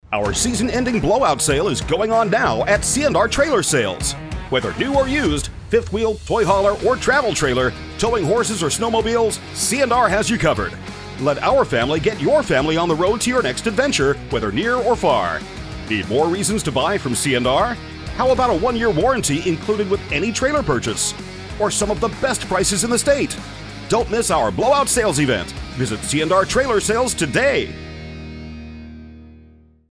Our season-ending blowout sale is going on now at C&R Trailer Sales. Whether new or used, fifth wheel, toy hauler, or travel trailer, towing horses or snowmobiles, C&R has you covered. Let our family get your family on the road to your next adventure, whether near or far. Need more reasons to buy from C&R? How about a 1-year warranty included with any trailer purchase? Or some of the best prices in the state? Don't miss our blowout sales event. Visit C&R Trailer Sales today.